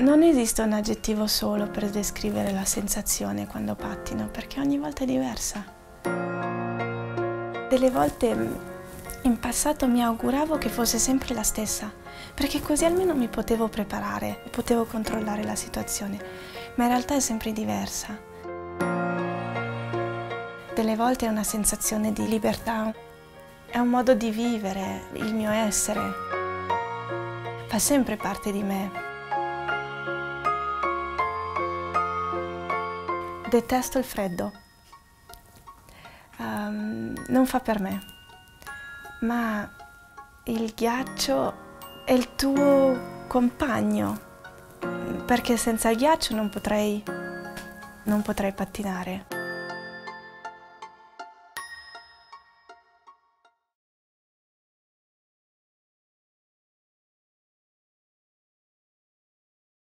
Non esiste un aggettivo solo per descrivere la sensazione quando pattino, perché ogni volta è diversa. Delle volte in passato mi auguravo che fosse sempre la stessa, perché così almeno mi potevo preparare, potevo controllare la situazione, ma in realtà è sempre diversa. Delle volte è una sensazione di libertà, è un modo di vivere il mio essere, fa sempre parte di me. Detesto il freddo, non fa per me, ma il ghiaccio è il tuo compagno, perché senza il ghiaccio non potrei pattinare.